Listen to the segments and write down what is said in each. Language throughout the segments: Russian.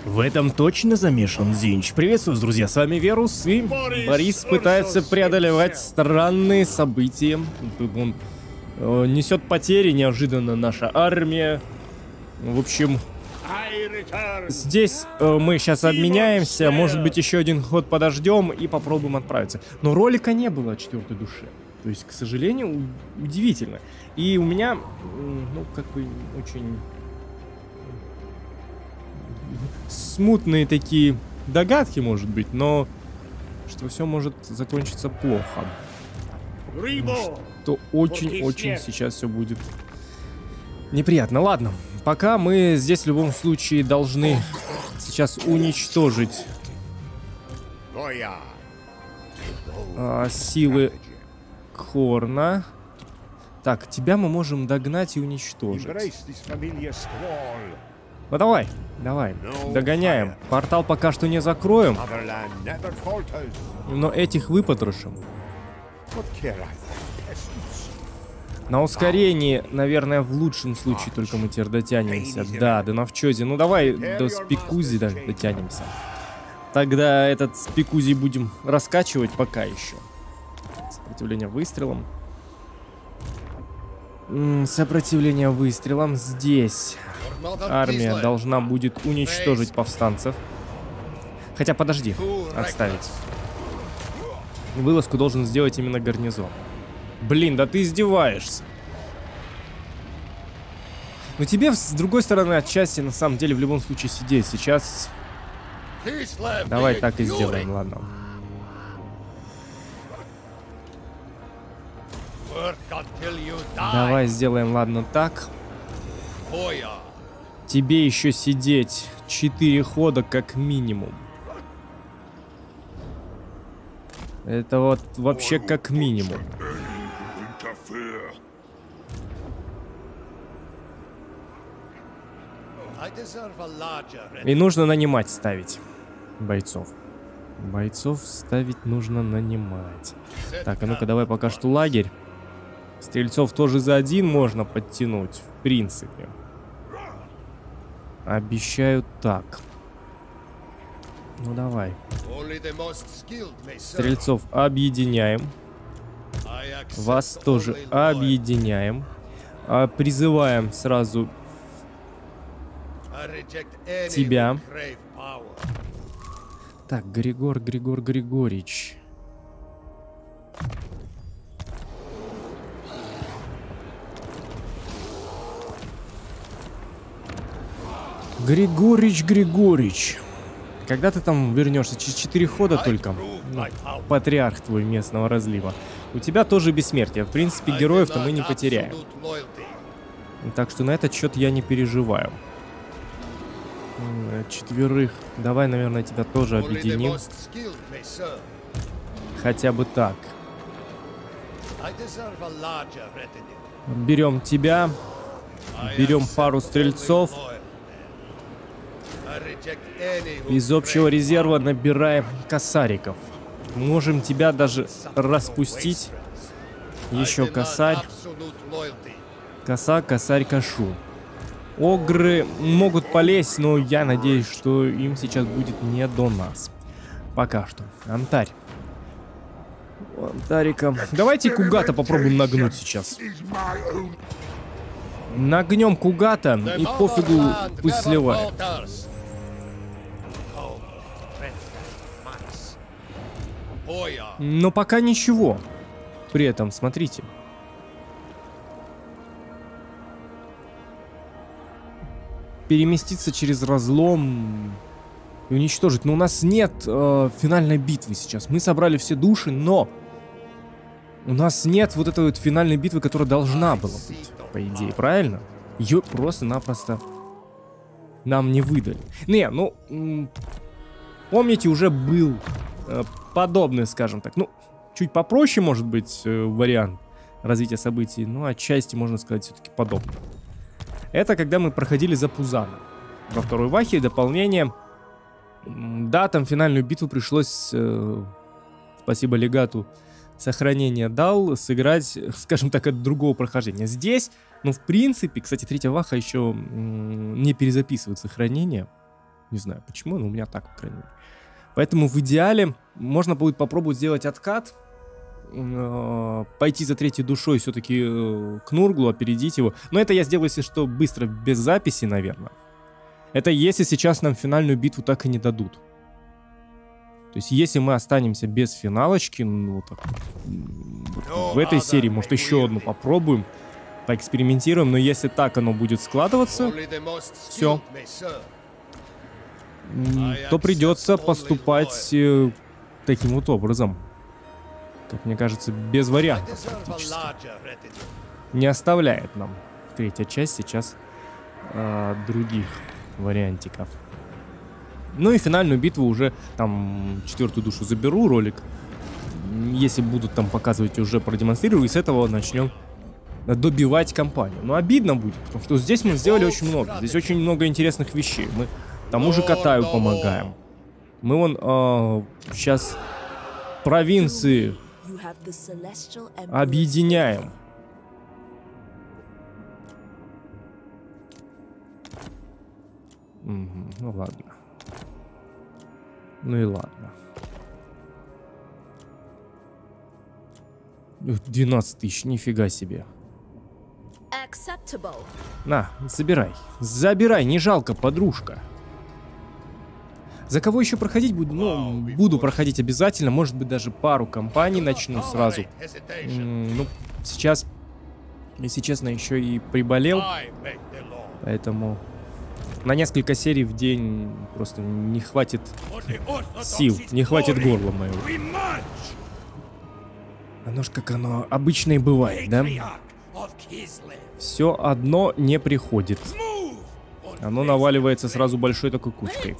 В этом точно замешан Зинч. Приветствую, друзья, с вами Верус, и Борис пытается преодолевать странные события. Тут он несет потери, неожиданно наша армия. В общем, здесь мы сейчас обменяемся, может быть, еще один ход подождем и попробуем отправиться. Но ролика не было о четвертой душе. То есть, к сожалению, удивительно. И у меня, ну, как бы, очень смутные такие догадки, может быть, но что все может закончиться плохо. Что очень-очень сейчас все будет неприятно. Ладно, пока мы здесь в любом случае должны сейчас уничтожить силы Хорна. Так, тебя мы можем догнать и уничтожить. Ну давай, догоняем. Портал пока что не закроем, но этих выпотрошим. На ускорении, наверное, в лучшем случае только мы теперь дотянемся. Да, до Навчози. Ну давай до Спикузи дотянемся. Тогда этот Спикузи будем раскачивать пока еще. Сопротивление выстрелам. Сопротивление выстрелам здесь. Армия должна будет уничтожить повстанцев. Хотя, подожди, отставить. Вылазку должен сделать именно гарнизон. Блин, да ты издеваешься. Но тебе, с другой стороны, отчасти, на самом деле, в любом случае сидеть. Сейчас... Давай так и сделаем, ладно. Давай сделаем, ладно, так. Тебе еще сидеть 4 хода как минимум. Это вот вообще как минимум. И нужно нанимать ставить бойцов. Бойцов ставить нужно нанимать. Так, а ну-ка давай пока что лагерь. Стрельцов тоже за один можно подтянуть, в принципе. Обещаю так. Ну давай. Стрельцов объединяем. Вас тоже объединяем. Призываем сразу тебя. Так, Григорьевич. Григорьевич. Когда ты там вернешься? Через 4 хода только? Ну, патриарх твой местного разлива. У тебя тоже бессмертие. В принципе, героев-то мы не потеряем. Так что на этот счет я не переживаю. 4. Давай, наверное, тебя тоже объединим. Хотя бы так. Берем тебя. Берем пару стрельцов. Из общего резерва набираем косариков. Можем тебя даже распустить. Еще косарь. Коса, косарь, кошу. Огры могут полезть, но я надеюсь, что им сейчас будет не до нас. Пока что. Антарь. Антарика. Давайте Кугата попробуем нагнуть сейчас. Нагнем Кугата и пофигу пусть сливает. Но пока ничего. При этом, смотрите. Переместиться через разлом и уничтожить. Но у нас нет финальной битвы сейчас. Мы собрали все души, но у нас нет вот этой вот финальной битвы, которая должна была быть, по идее, правильно? Ее просто-напросто нам не выдали. Не, ну, помните, уже был подобный, скажем так, ну, чуть попроще, может быть, вариант развития событий, но отчасти, можно сказать, все-таки подобный. Это когда мы проходили за Пузаном. Во второй вахе дополнение. Да, там финальную битву пришлось, спасибо легату, сохранение дал, сыграть, скажем так, от другого прохождения. Здесь, ну, в принципе, кстати, третья ваха еще не перезаписывает сохранение. Не знаю почему, но у меня так, по крайней мере. Поэтому в идеале можно будет попробовать сделать откат. Пойти за третьей душой все-таки к Нурглу, опередить его. Но это я сделаю, если что, быстро, без записи, наверное. Это если сейчас нам финальную битву так и не дадут. То есть если мы останемся без финалочки, ну так, в этой серии, может, еще одну попробуем, поэкспериментируем. Но если так оно будет складываться, все, то придется поступать таким вот образом. Как мне кажется, без вариантов практически. Не оставляет нам третья часть сейчас других вариантиков. Ну и финальную битву уже там четвертую душу заберу ролик. Если будут там показывать, уже продемонстрирую. И с этого начнем добивать компанию. Но обидно будет, потому что здесь мы сделали очень много. Здесь очень много интересных вещей. Мы тому же Катаю помогаем. Мы вон сейчас провинции объединяем. Ну ладно. Ну и ладно. 12 тысяч, нифига себе. На, забирай. Забирай, не жалко, подружка. За кого еще проходить буду? Ну, буду проходить обязательно. Может быть, даже пару компаний начну сразу. Ну, сейчас, если честно, еще и приболел. Поэтому на несколько серий в день просто не хватит сил, не хватит горла моего. Оно ж как оно обычно и бывает, да? Все одно не приходит. Оно наваливается сразу большой такой кучкой.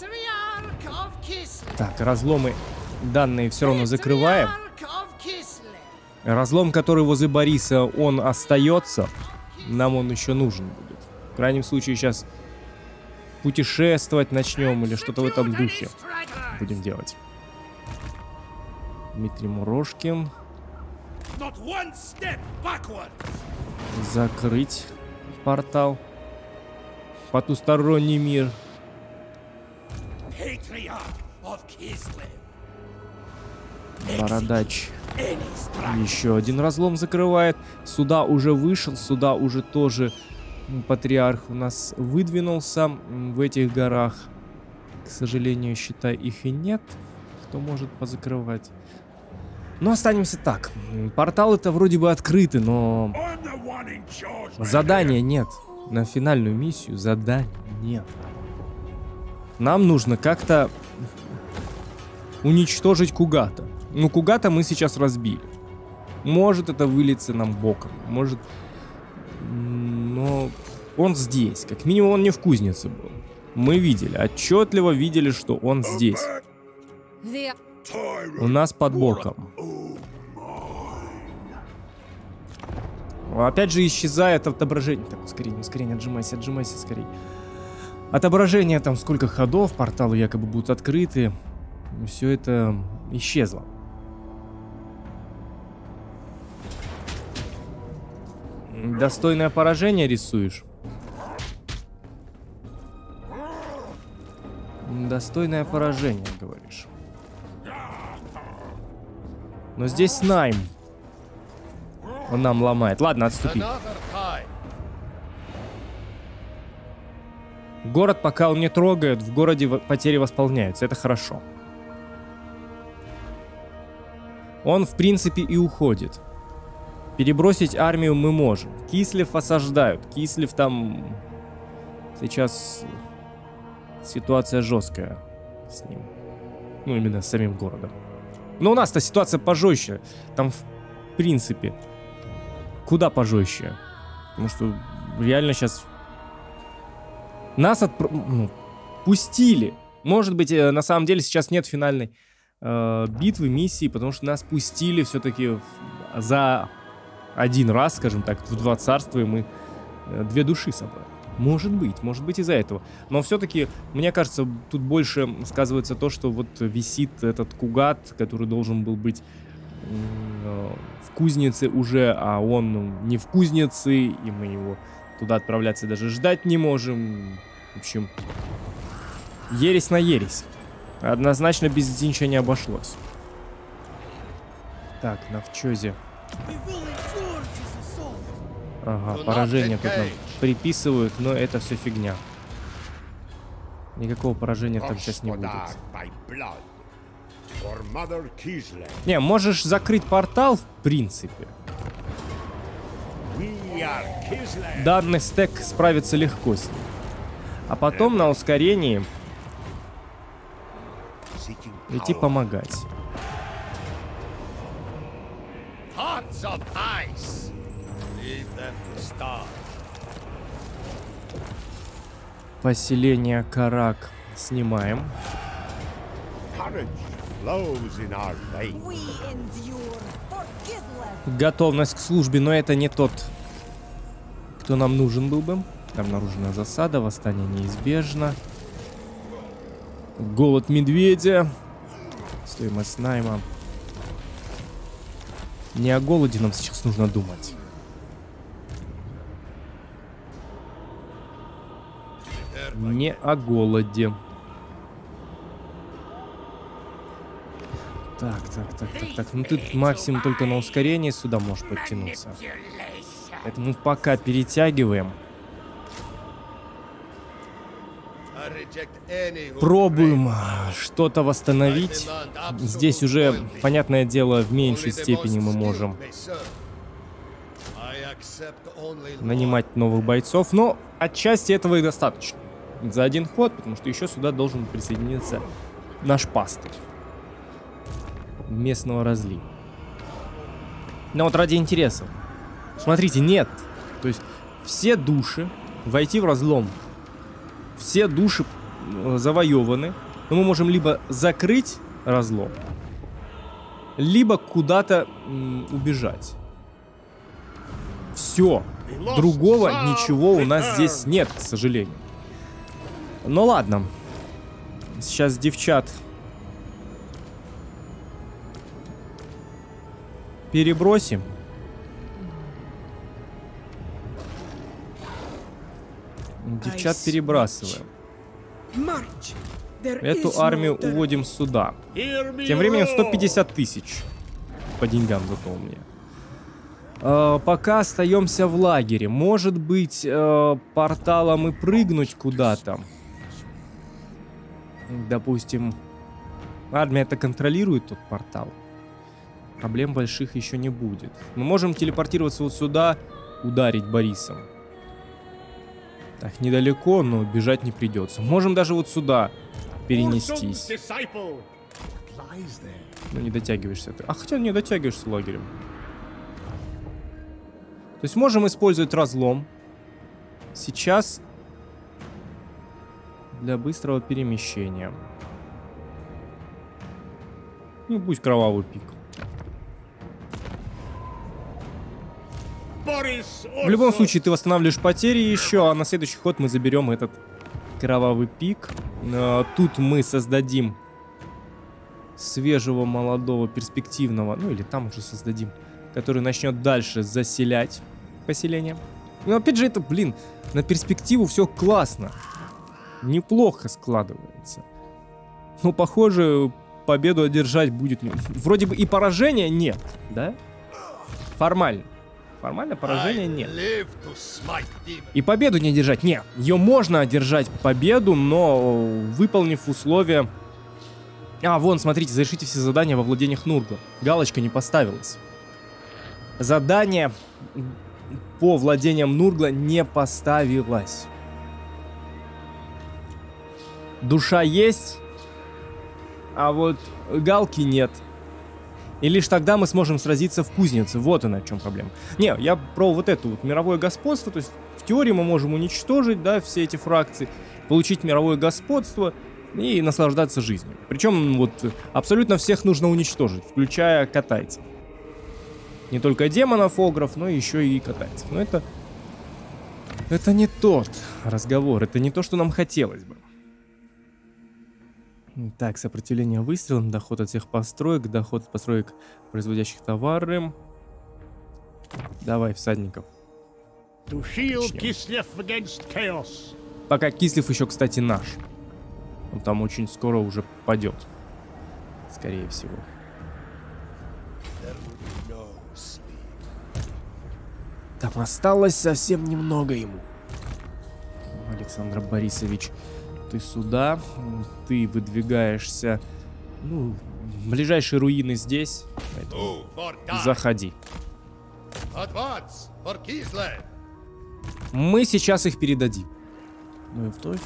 Так, разломы данные все равно закрываем. Разлом, который возле Бориса, он остается. Нам он еще нужен будет. В крайнем случае сейчас путешествовать начнем или что-то в этом духе будем делать. Дмитрий Мурошкин. Закрыть портал. Потусторонний мир. Бородач еще один разлом закрывает. Сюда уже вышел, сюда уже тоже патриарх у нас выдвинулся в этих горах. К сожалению, считай, их и нет, кто может позакрывать. Но останемся так. Порталы-то вроде бы открыты, но задания нет. На финальную миссию заданий нет. Нам нужно как-то уничтожить Кугата. Ну, Кугата мы сейчас разбили. Может, это выльется нам боком. Может... Но он здесь. Как минимум, он не в кузнице был. Мы видели, отчетливо видели, что он здесь. У нас под боком. Опять же исчезает отображение. Так, ускорение, ускорение, отжимайся, отжимайся скорее. Отображение, там сколько ходов, порталы якобы будут открыты. Все это исчезло. Достойное поражение рисуешь? Достойное поражение, говоришь. Но здесь Найм. Он нам ломает. Ладно, отступи. Город, пока он не трогает, в городе потери восполняются. Это хорошо. Он, в принципе, и уходит. Перебросить армию мы можем. Кислев осаждают. Кислев там... Сейчас ситуация жесткая с ним. Ну, именно с самим городом. Но у нас-то ситуация пожестче. Там, в принципе, куда пожестче. Потому что реально сейчас... Нас пустили. Может быть, на самом деле сейчас нет финальной битвы, миссии, потому что нас пустили все-таки за один раз, скажем так, в 2 царства, и мы 2 души собрали. Может быть из-за этого. Но все-таки, мне кажется, тут больше сказывается то, что вот висит этот Кугат, который должен был быть в кузнице уже, а он не в кузнице, и мы его туда отправляться даже ждать не можем. В общем, Ересь на ересь. Однозначно без Дзинча не обошлось. Так, Навчозе. Ага, поражение тут нам приписывают, но это все фигня. Никакого поражения там сейчас не будет. Не, можешь закрыть портал, в принципе. Данный стек справится легко с ним. А потом на ускорении идти помогать. Поселение Карак снимаем. Готовность к службе, но это не тот, кто нам нужен был бы. Обнаружена засада, восстание неизбежно. Голод медведя. Стоимость найма. Не о голоде нам сейчас нужно думать. Не о голоде. Так. Ну тут максимум только на ускорение сюда можешь подтянуться. Поэтому пока перетягиваем. Пробуем что-то восстановить. Здесь уже, понятное дело, в меньшей степени мы можем нанимать новых бойцов. Но отчасти этого и достаточно. За один ход, потому что еще сюда должен присоединиться наш пастырь местного разлива. Но вот ради интереса. Смотрите, нет. То есть все души войти в разлом. Все души завоеваны. Но мы можем либо закрыть разлом, либо куда-то убежать. Все. Другого ничего у нас здесь нет, к сожалению. Ну ладно. Сейчас девчат перебросим. Девчат перебрасываем. Эту армию уводим сюда. Тем временем 150 тысяч по деньгам зато у меня. Пока остаемся в лагере. Может быть, порталом и прыгнуть куда-то. Допустим, армия это контролирует тот портал. Проблем больших еще не будет. Мы можем телепортироваться вот сюда, ударить Борисом. Так, недалеко, но бежать не придется. Можем даже вот сюда перенестись. Ну, не дотягиваешься ты. А хотя не дотягиваешься лагерем. То есть можем использовать разлом. Сейчас для быстрого перемещения. Ну, пусть кровавый пик. В любом случае, ты восстанавливаешь потери еще, а на следующий ход мы заберем этот кровавый пик. Тут мы создадим свежего, молодого, перспективного, ну или там уже создадим, который начнет дальше заселять поселение. Но опять же, это, блин, на перспективу все классно. Неплохо складывается. Но, похоже, победу одержать будет... Вроде бы и поражения нет, да? Формально. Формально поражения нет. И победу не одержать. Нет, ее можно одержать победу, но выполнив условия... А, вон, смотрите, завершите все задания во владениях Нургла. Галочка не поставилась. Задание по владениям Нургла не поставилось. Душа есть, а вот галки нет. И лишь тогда мы сможем сразиться в кузнице. Вот она, в чем проблема. Не, я про вот это вот мировое господство. То есть в теории мы можем уничтожить, да, все эти фракции, получить мировое господство и наслаждаться жизнью. Причем вот абсолютно всех нужно уничтожить, включая катайцев. Не только демонов, огров, но еще и катайцев. Но это не тот разговор, это не то, что нам хотелось бы. Так, сопротивление выстрелам, доход от всех построек, доход от построек, производящих товары. Давай, всадников. Пока Кислев еще, кстати, наш. Он там очень скоро уже падет. Скорее всего. Там осталось совсем немного ему. Александр Борисович, ты сюда. Ты выдвигаешься. Ну, ближайшие руины здесь. Поэтому заходи. Мы сейчас их передадим. Ну и вновь.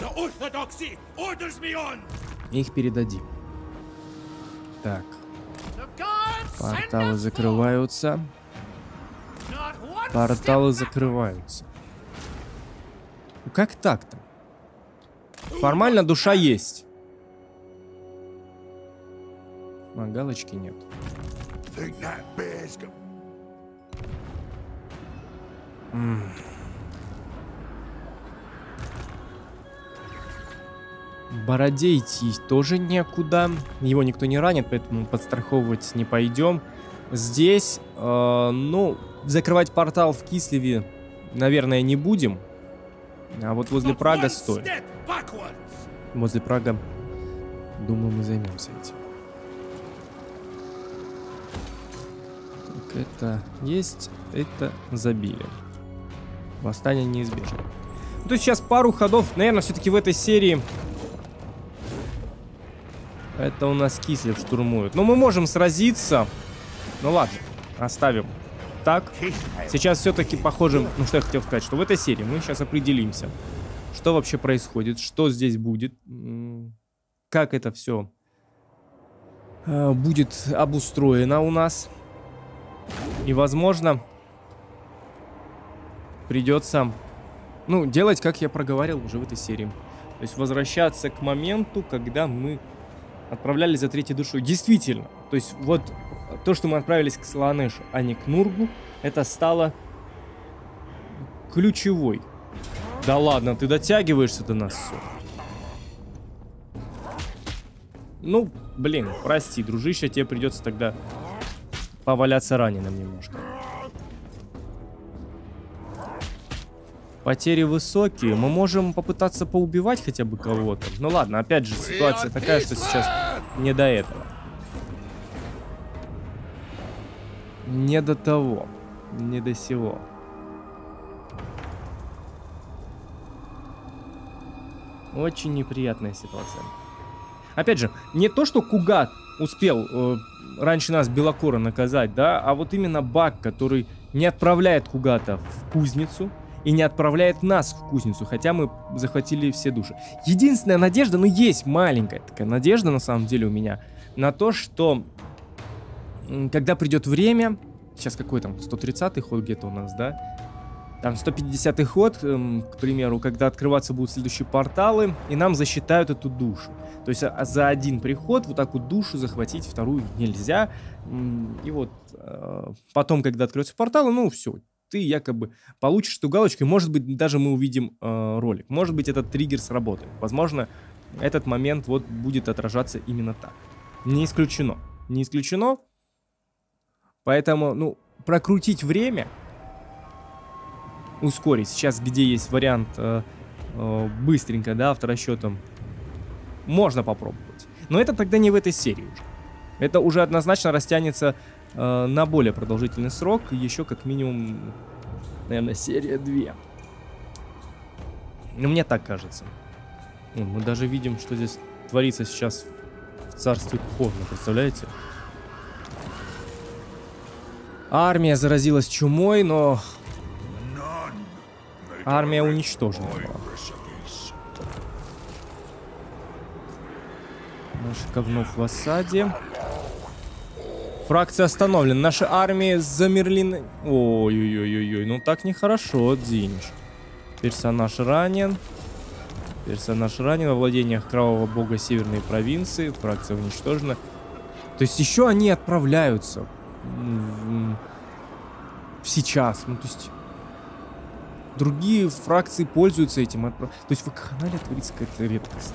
Их передадим. Так. Порталы закрываются. Порталы закрываются. Ну как так-то? Формально душа есть. А галочки нет. Бороде идти тоже некуда. Его никто не ранит, поэтому подстраховывать не пойдем. Здесь, ну, закрывать портал в Кислеве, наверное, не будем. А вот возле Прага стоит. Возле Прага, думаю, мы займемся этим. Так, это есть, это забили. Восстание неизбежно. Ну, то есть сейчас пару ходов, наверное, все-таки в этой серии... Это у нас Кислев штурмует. Но мы можем сразиться. Ну ладно, оставим так. Сейчас все-таки похоже... Ну что я хотел сказать, что в этой серии мы сейчас определимся, что вообще происходит, что здесь будет, как это все будет обустроено у нас. И, возможно, придется, ну, делать, как я проговорил уже в этой серии. То есть возвращаться к моменту, когда мы отправлялись за третьей душой. Действительно. То есть вот то, что мы отправились к Слаанешу, а не к Нургу, это стало ключевой. Да ладно, ты дотягиваешься до нас, все. Ну, блин, прости, дружище, тебе придется тогда поваляться раненым немножко. Потери высокие. Мы можем попытаться поубивать хотя бы кого-то. Ну ладно, опять же, ситуация такая, что сейчас не до этого. Не до того. Не до сего. Очень неприятная ситуация. Опять же, не то, что Кугат успел раньше нас Белокора наказать, да, а вот именно баг, который не отправляет Кугата в кузницу и не отправляет нас в кузницу, хотя мы захватили все души. Единственная надежда, ну есть маленькая такая надежда на самом деле у меня, на то, что когда придет время, сейчас какой там, 130-й ход где-то у нас, да? Там 150-й ход, к примеру, когда открываться будут следующие порталы, и нам засчитают эту душу. То есть за один приход вот так вот душу захватить вторую нельзя. И вот потом, когда откроются порталы, ну все, ты якобы получишь эту галочку, и, может быть, даже мы увидим ролик. Может быть, этот триггер сработает. Возможно, этот момент вот будет отражаться именно так. Не исключено. Не исключено. Поэтому, ну, прокрутить время, ускорить. Сейчас, где есть вариант быстренько, да, авторасчетом, можно попробовать. Но это тогда не в этой серии уже. Это уже однозначно растянется на более продолжительный срок. Еще как минимум, наверное, серия 2. Ну, мне так кажется. Мы даже видим, что здесь творится сейчас в царстве Кхорна, представляете? Армия заразилась чумой, но армия уничтожена была. Наши Ковнов в осаде. Фракция остановлена. Наши армии замерли. Ой-ой-ой-ой. Ну так нехорошо, Дзинч. Персонаж ранен. Персонаж ранен во владениях Кровавого Бога Северной провинции. Фракция уничтожена. То есть еще они отправляются сейчас. Ну то есть другие фракции пользуются этим. То есть в Вакханале творится какая-то редкость.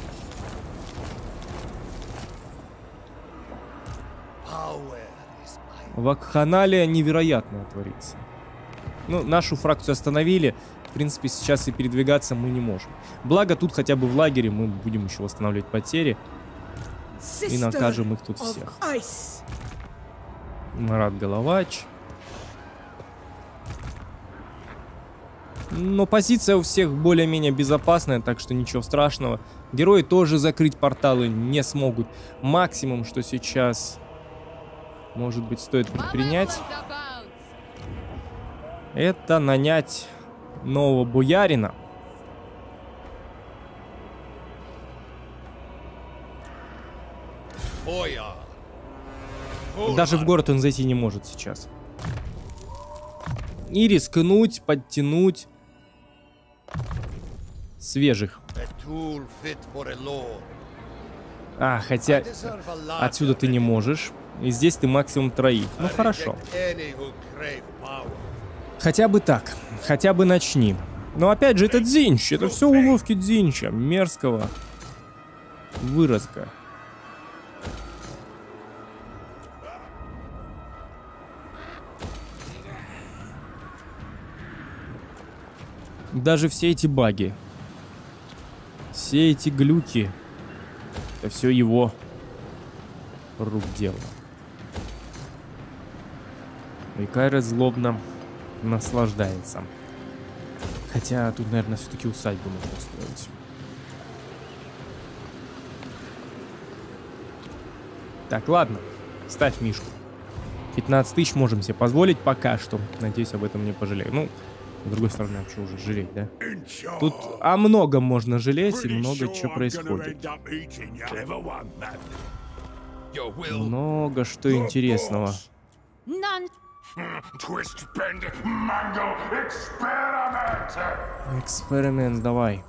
В Вакханале невероятное творится. Ну, нашу фракцию остановили. принципе, сейчас и передвигаться мы не можем. Благо, тут хотя бы в лагере мы будем еще восстанавливать потери. И накажем их тут всех. Марат Головач. Но позиция у всех более-менее безопасная, так что ничего страшного. Герои тоже закрыть порталы не смогут. Максимум, что сейчас, может быть, стоит предпринять, это нанять нового боярина. Даже в город он зайти не может сейчас. И рискнуть, подтянуть свежих. Хотя отсюда ты не можешь. И здесь ты максимум троих. Ну хорошо. Хотя бы так. Хотя бы начни. Но опять же, это Дзинч. Это все уловки Дзинча. Мерзкого выродка. Даже все эти баги, все эти глюки, это все его рук дело. И Кайра злобно наслаждается. Хотя тут, наверное, все-таки усадьбу нужно строить. Так, ладно, ставь Мишку. 15 тысяч можем себе позволить пока что. Надеюсь, об этом не пожалею. Ну, с другой стороны, а что уже жалеть, да? Тут о многом можно жалеть, и много чего происходит. Много что интересного. Эксперимент, давай.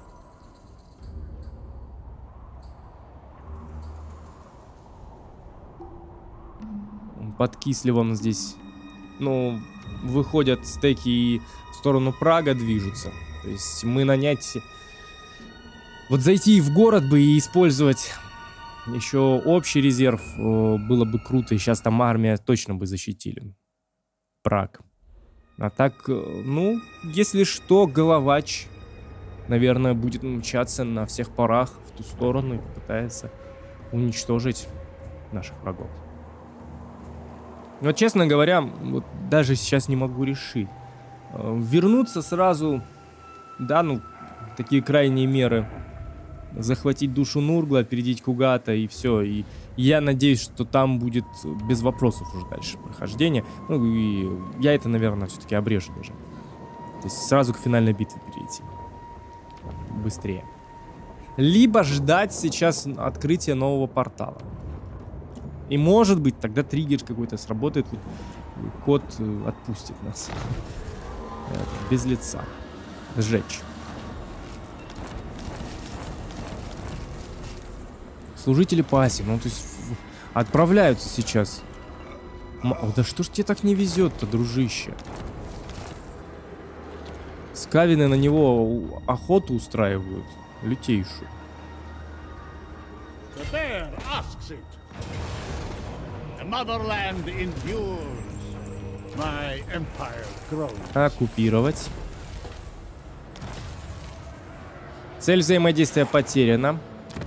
Под Кислевом здесь, ну, выходят стеки и в сторону Прага движутся. То есть мы нанять... Вот зайти в город бы и использовать еще общий резерв было бы круто. И сейчас там армия точно бы защитили. Праг. А так, ну, если что, Головач, наверное, будет мчаться на всех парах в ту сторону и попытается уничтожить наших врагов. Но, честно говоря, вот даже сейчас не могу решить. Вернуться сразу, да, ну, такие крайние меры. Захватить душу Нургла, опередить Кугата и все. И я надеюсь, что там будет без вопросов уже дальше прохождение. Ну, и я это, наверное, все-таки обрежу даже. То есть сразу к финальной битве перейти. Быстрее. Либо ждать сейчас открытия нового портала. И может быть, тогда триггер какой-то сработает, кот отпустит нас. Без лица. Сжечь. Служители паси, ну то есть отправляются сейчас. Да что ж тебе так не везет-то, дружище? Скавины на него охоту устраивают. Лютейшую. Оккупировать. Цель взаимодействия потеряна.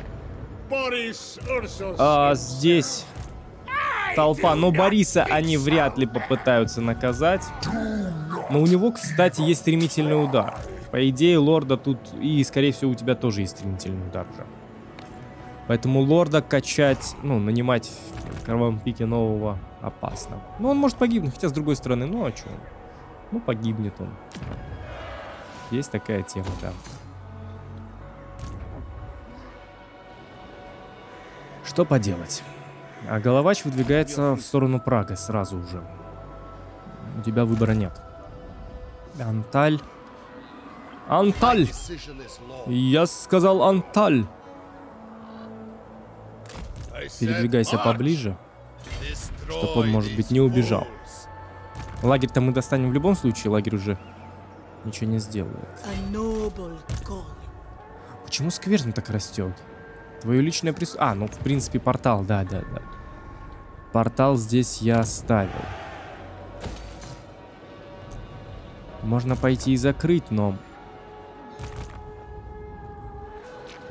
Здесь толпа. Но Бориса они вряд ли попытаются наказать. Но у него, кстати, есть стремительный удар. По идее, лорда тут... И, скорее всего, у тебя тоже есть стремительный удар уже. Поэтому лорда качать, ну, нанимать в Кровавом Пике нового опасно. Ну, он может погибнуть, хотя с другой стороны, ну, а что? Ну, погибнет он. Есть такая тема, да. Что поделать? А Головач выдвигается в сторону Прага сразу уже. У тебя выбора нет. Анталь. Анталь! Я сказал Анталь. Передвигайся поближе, чтобы он, может быть, не убежал. Лагерь-то мы достанем в любом случае, лагерь уже ничего не сделает. Почему скверно так растет? Твое личное присутствие... А, ну, в принципе, портал, да. Портал здесь я оставил. Можно пойти и закрыть, но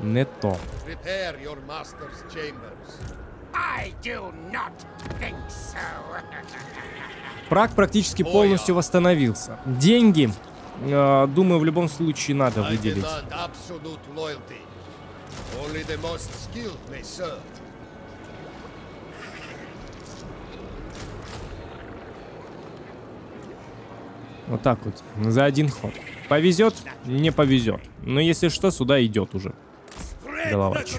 Не то. Prepare your master's chambers. I do not think so. Праг практически полностью восстановился. Деньги, думаю, в любом случае надо I выделить. demand absolute loyalty. Only the most skilled may serve. Вот так вот, за один ход. Повезет, не повезет. Но если что, сюда идет уже. Головач.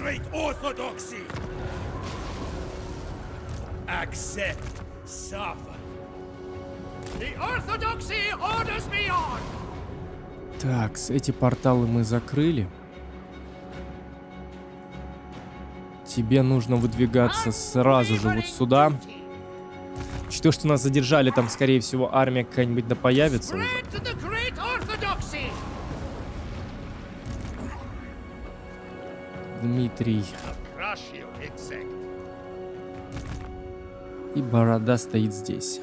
Так, эти порталы мы закрыли. Тебе нужно выдвигаться сразу же вот сюда. Что, что нас задержали, там, скорее всего, армия какая-нибудь да появится уже. Дмитрий. И Борода стоит здесь.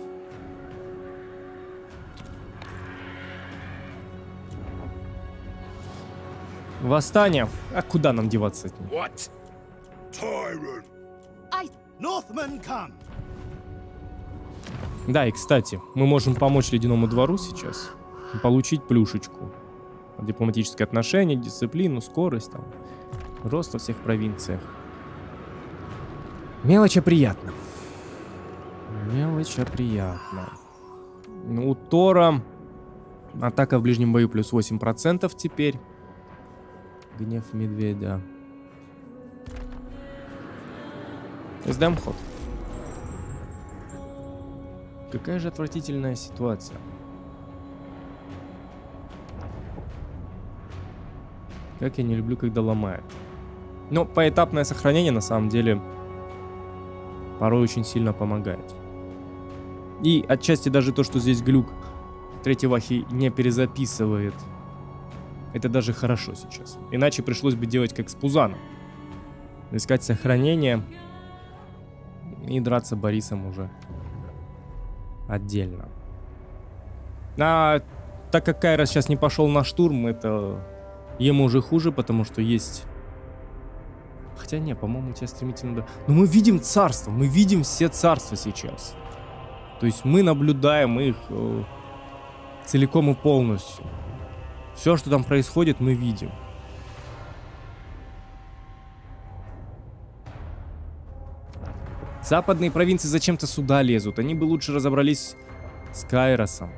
Восстание. А куда нам деваться от них? What? Tyrant. Northmen come. Да, и кстати, мы можем помочь Ледяному двору сейчас. Получить плюшечку. Дипломатические отношения, дисциплину, скорость, там, рост во всех провинциях. Мелочь, а приятно. Мелочь, а приятно. У Тора атака в ближнем бою плюс 8% теперь. Гнев медведя. Сдам ход. Какая же отвратительная ситуация. Как я не люблю, когда ломает. Но поэтапное сохранение на самом деле порой очень сильно помогает. И отчасти даже то, что здесь глюк третий Вахи не перезаписывает, это даже хорошо сейчас. Иначе пришлось бы делать как с Пузаном. Искать сохранение и драться Борисом уже отдельно. А так как Кайрос сейчас не пошел на штурм, это ему уже хуже, потому что есть... Хотя не, по-моему, у тебя стремительно... Но мы видим царство, мы видим все царства сейчас. То есть мы наблюдаем их целиком и полностью. Все, что там происходит, мы видим. Западные провинции зачем-то сюда лезут. Они бы лучше разобрались с Кайросом.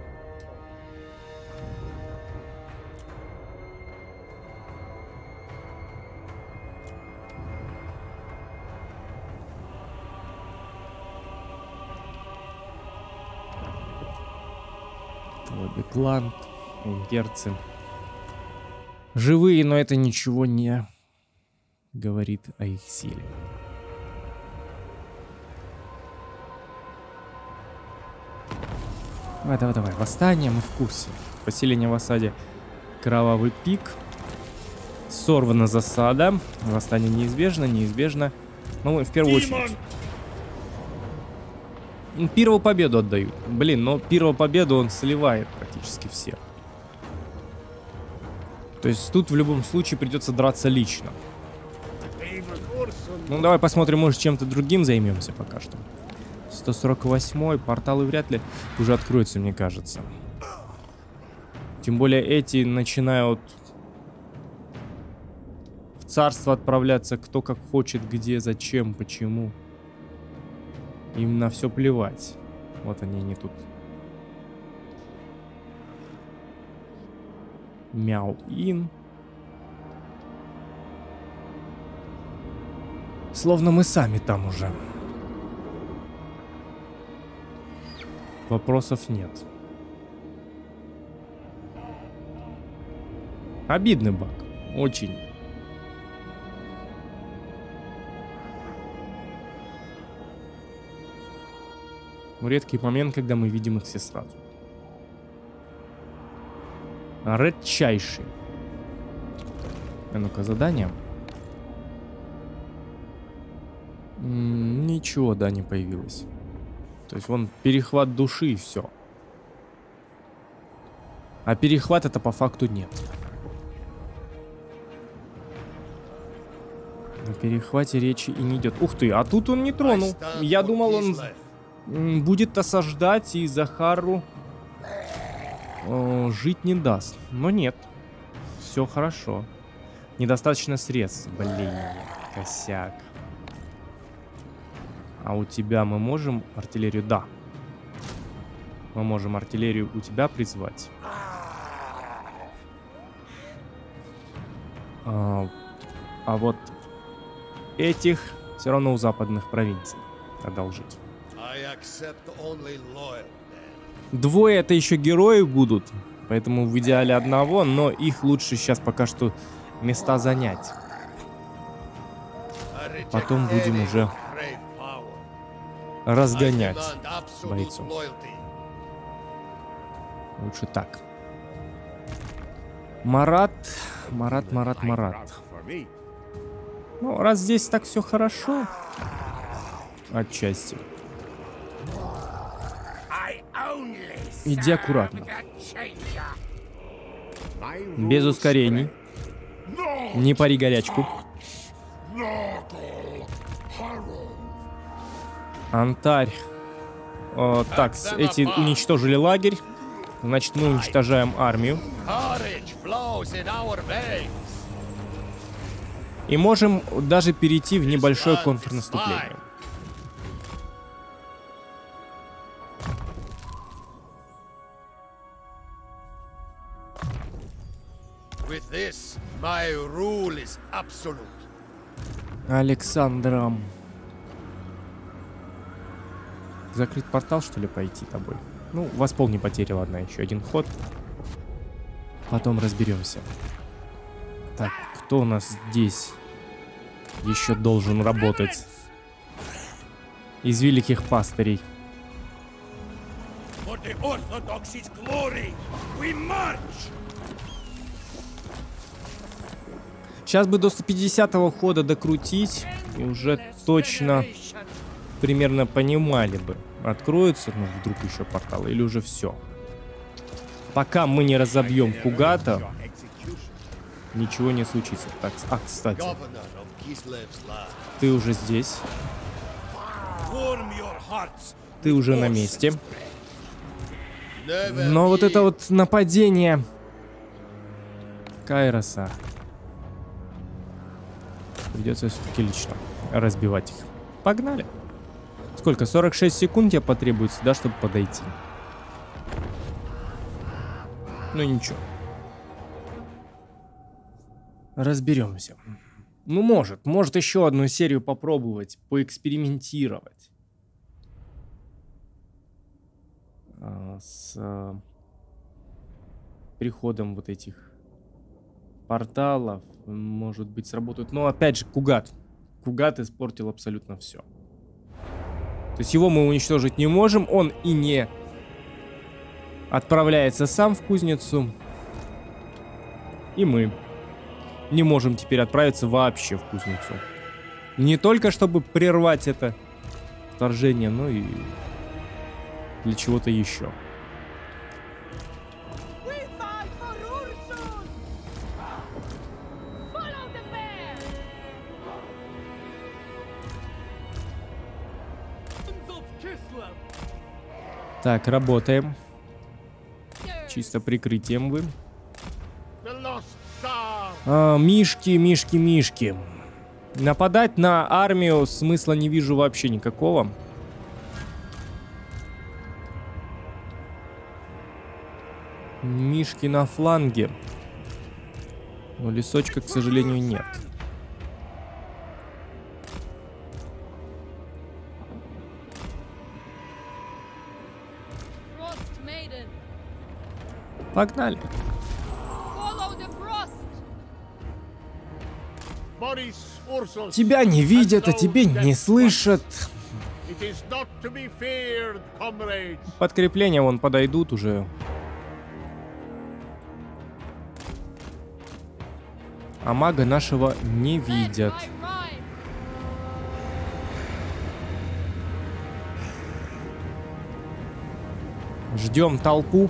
Бекланд, герцы. Живые, но это ничего не говорит о их силе. Давай, давай, восстание, мы в курсе. Поселение в осаде. Кровавый пик. Сорвана засада. Восстание неизбежно. Ну, в первую очередь. Первую победу отдают. Блин, но первую победу он сливает практически всех. То есть тут в любом случае придется драться лично. Ну, давай посмотрим, может, чем-то другим займемся пока что. 148-й, порталы вряд ли уже откроются, мне кажется. Тем более эти начинают в царство отправляться кто как хочет, где, зачем, почему. Им на все плевать. Вот они тут. Мяу-ин. Словно мы сами там уже. Вопросов нет. Обидный баг. Очень. Редкий момент, когда мы видим их все сразу. Редчайший. А ну-ка, задание. Ничего, да, не появилось. То есть вон перехват души и все. А перехват это по факту нет. На перехвате речи и не идет. Ух ты, а тут он не тронул. Я думал, он будет осаждать и Захару жить не даст. Но нет. Все хорошо. Недостаточно средств. Блин, косяк. А у тебя мы можем артиллерию? Да. Мы можем артиллерию у тебя призвать. А вот этих все равно у западных провинций одолжить. Двое это еще герои будут, поэтому в идеале одного, но их лучше сейчас пока что места занять. Потом будем уже разгонять бойцов. Лучше так. Марат. Ну, раз здесь так все хорошо. Отчасти. Иди аккуратно. Без ускорений. Не пари горячку. Антарь. Так, эти уничтожили лагерь. Значит, мы уничтожаем армию. И можем даже перейти в небольшое контрнаступление. Александром. Закрыть портал, что ли, пойти тобой? Ну, восполни потери, ладно, еще один ход. Потом разберемся. Так, кто у нас здесь еще должен работать? Из великих пастырей. Сейчас бы до 150-го хода докрутить, и уже точно примерно понимали бы, откроется, ну, вдруг еще портал, или уже все. Пока мы не разобьем Кугата, ничего не случится. Так, кстати, ты уже здесь. Ты уже на месте. Но вот это вот нападение Кайроса придется все-таки лично разбивать их. Погнали. Сколько? 46 секунд тебе потребуется, да, чтобы подойти. Ну ничего. Разберемся. Ну, может еще одну серию попробовать, поэкспериментировать. С приходом вот этих порталов, может быть, сработают. Но опять же, Кугат испортил абсолютно все. То есть его мы уничтожить не можем, он и не отправляется сам в кузницу. И мы не можем теперь отправиться вообще в кузницу. Не только чтобы прервать это вторжение, но и для чего-то еще. Так, работаем. Чисто прикрытием вы. Мишки. Нападать на армию смысла не вижу вообще никакого. Мишки на фланге. Но лесочка, к сожалению, нет. Погнали. Тебя не видят, а тебе не слышат. Подкрепления вон подойдут уже. А мага нашего не видят. Ждем толпу.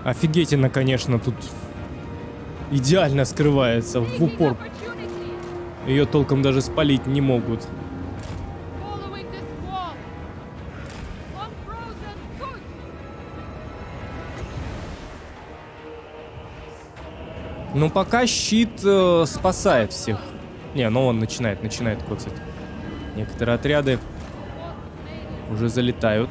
Офигительно, конечно, тут идеально скрывается в упор. Ее толком даже спалить не могут. Ну, пока щит спасает всех. Не, ну он начинает коцать. Некоторые отряды уже залетают.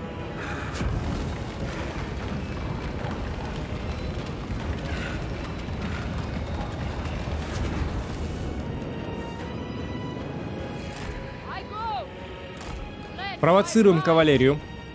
Провоцируем кавалерию.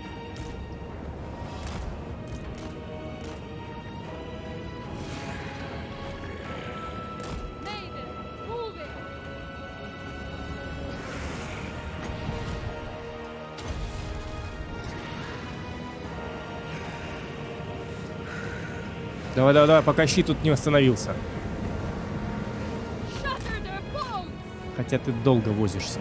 Давай, давай, давай, пока щит тут не восстановился. Хотя ты долго возишься.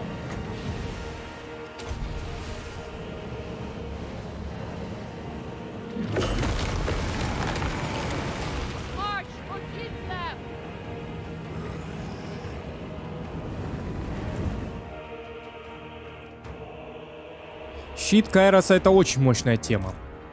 Щит Кайроса — это очень мощная тема.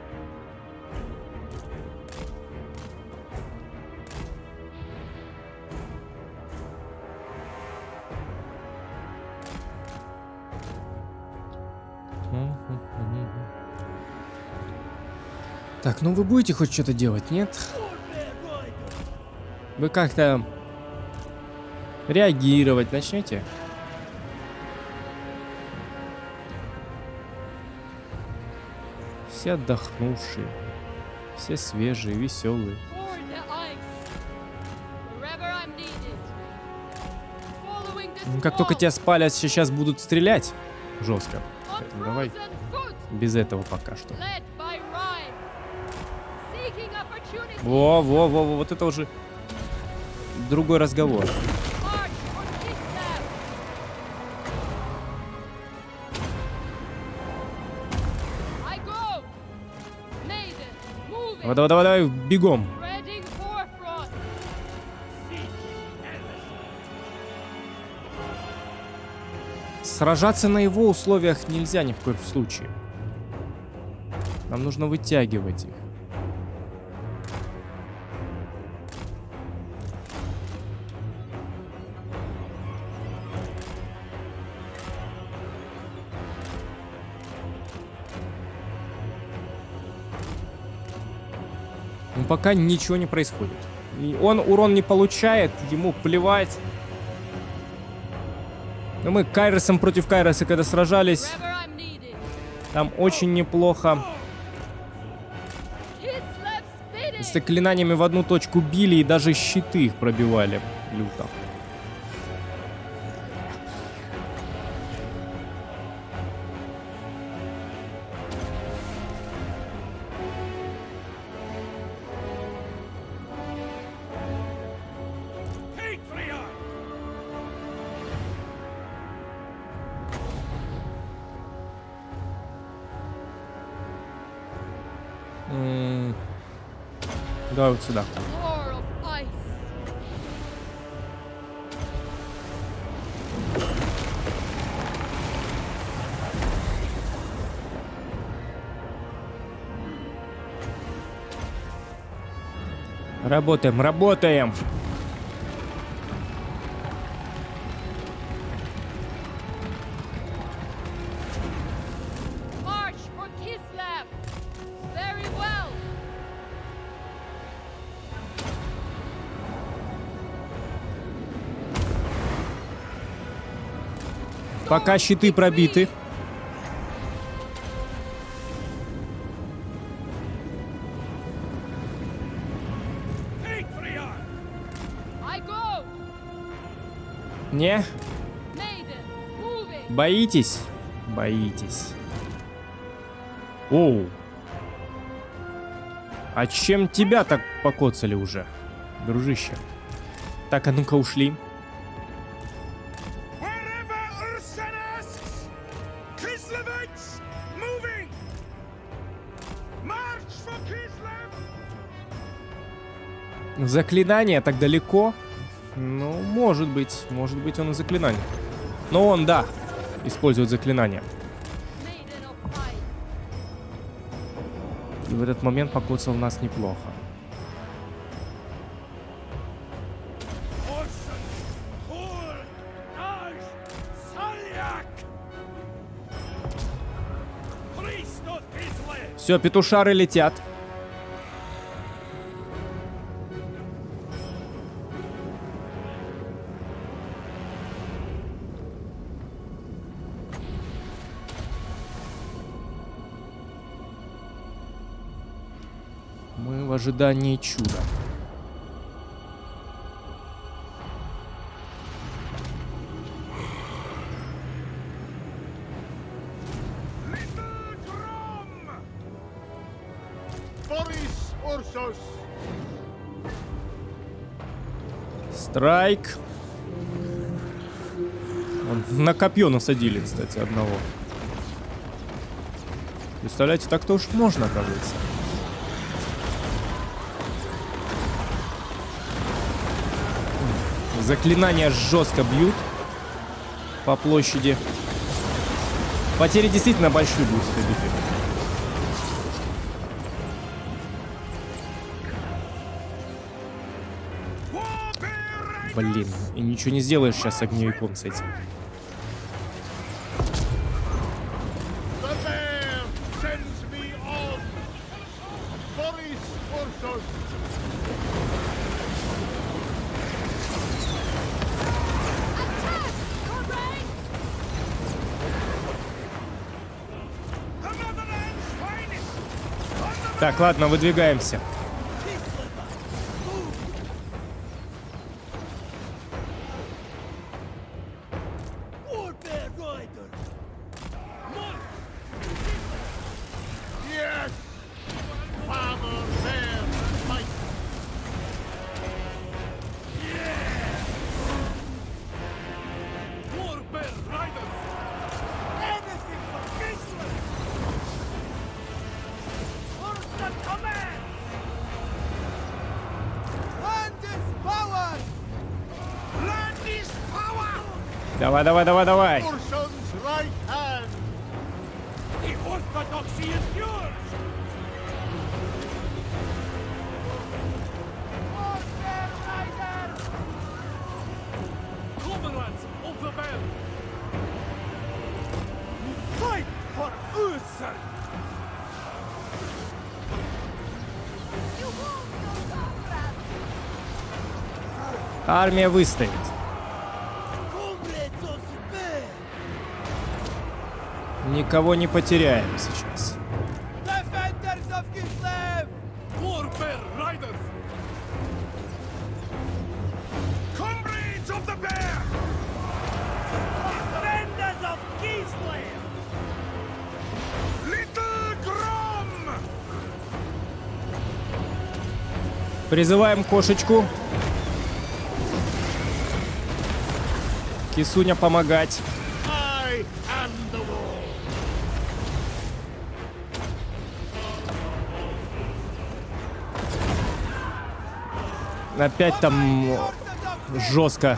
Так, ну вы будете хоть что-то делать, нет? Вы как-то реагировать начнете? Все отдохнувшие, все свежие, веселые. Как только тебя спалят, сейчас будут стрелять жестко. Поэтому давай без этого пока что. Во, вот это уже другой разговор. Давай, бегом. Сражаться на его условиях нельзя ни в коем случае. Нам нужно вытягивать их. Но пока ничего не происходит. И он урон не получает, ему плевать. Но мы Кайросом против Кайроса, когда сражались, там очень неплохо с заклинаниями в одну точку били, и даже щиты их пробивали люто. Давай вот сюда. Работаем. Пока щиты пробиты. Не? Боитесь? Боитесь. Оу. А чем тебя так покоцали уже, дружище? Так, а ну-ка ушли. Заклинание так далеко. Ну, может быть он и заклинание. Но он, да, использует заклинание. И в этот момент покоцал нас неплохо. Все, петушары летят. Мы в ожидании чуда. Страйк. На копье насадили, кстати, одного. Представляете, так тоже можно, оказывается. Заклинания жестко бьют по площади. Потери действительно большие будут в этой битве. Блин, и ничего не сделаешь сейчас с огневиком с этим. Так, ладно, выдвигаемся. Давай, давай, давай, давай. Армия выстоит. Никого не потеряем сейчас. Призываем кошечку. Кисуня помогать. Опять там жестко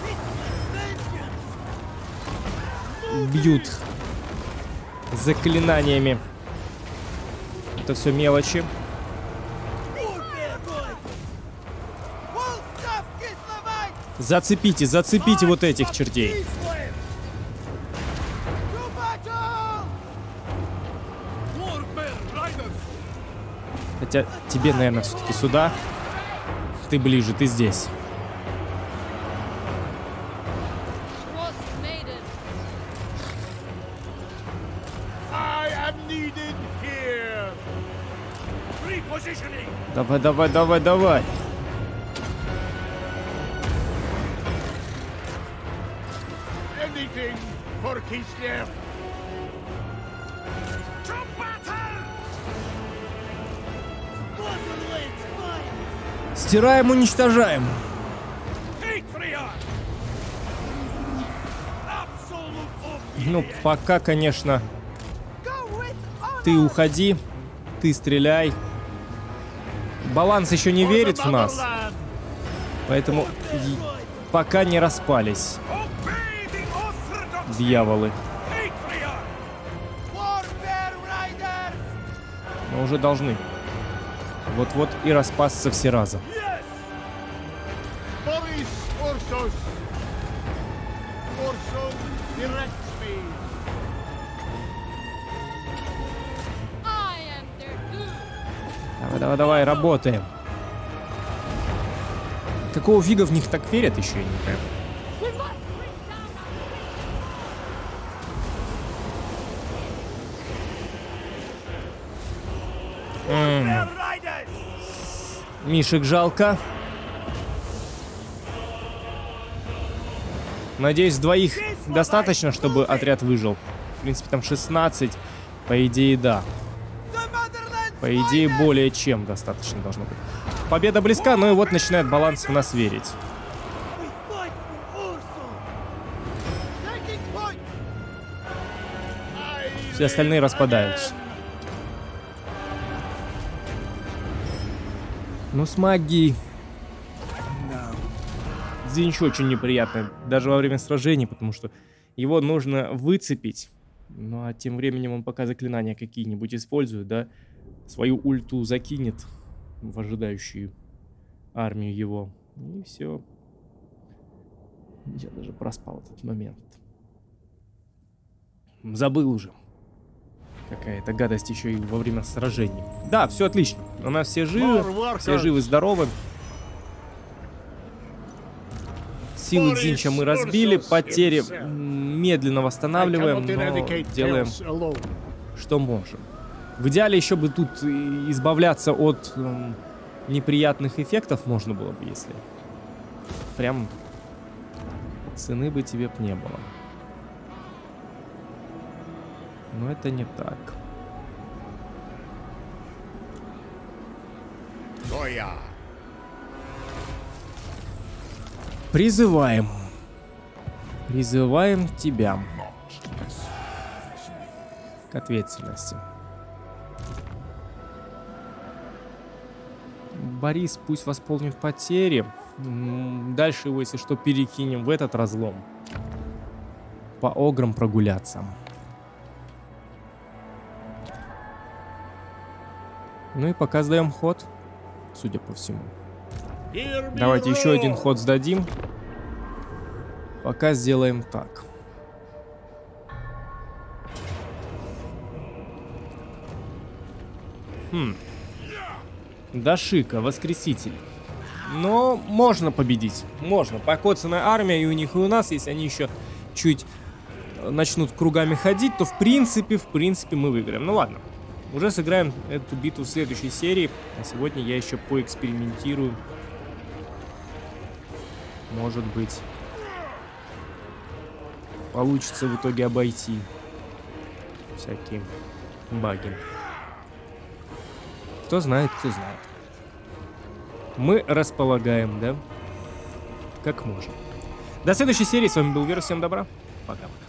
бьют заклинаниями. Это все мелочи. Зацепите, зацепите вот этих чертей. Хотя тебе, наверное, все-таки сюда. Ты ближе, ты здесь. Давай, давай, давай, давай. Стираем, уничтожаем. Ну, пока, конечно, ты уходи, ты стреляй. Баланс еще не верит в нас. Поэтому пока не распались дьяволы. Но уже должны. Вот-вот и распасться все разом. Давай, давай, работаем. Какого фига в них так верят еще, я не понимаю. Мишек жалко. Надеюсь, двоих достаточно, чтобы отряд выжил. В принципе, там 16. По идее, да. По идее, более чем достаточно должно быть. Победа близка, но и вот начинает баланс в нас верить. Все остальные распадаются. Ну, с магией... Дзинч очень неприятный, даже во время сражений, потому что его нужно выцепить. Ну, а тем временем он пока заклинания какие-нибудь использует, да, свою ульту закинет в ожидающую армию его. И все. Я даже проспал этот момент. Забыл уже. Какая-то гадость еще и во время сражений. Да, все отлично. У нас все живы, здоровы. Силы Дзинча мы разбили, потери медленно восстанавливаем, но делаем, что можем. В идеале еще бы тут избавляться от неприятных эффектов можно было бы, если прям цены бы тебе не было. Но это не так. Призываем. Призываем тебя к ответственности. Борис пусть восполнит потери. Дальше его, если что, перекинем в этот разлом. По ограм прогуляться. Ну и пока сдаем ход, судя по всему. Давайте еще один ход сдадим. Пока сделаем так. Дашика, Воскреситель. Но можно победить. Можно. Покоцанная армия и у них, и у нас. Если они еще чуть начнут кругами ходить, то в принципе мы выиграем. Ну ладно. Уже сыграем эту битву в следующей серии. А сегодня я еще поэкспериментирую. Может быть, получится в итоге обойти всякие баги. Кто знает, кто знает. Мы располагаем, да? Как можем. До следующей серии. С вами был Вера. Всем добра. Пока.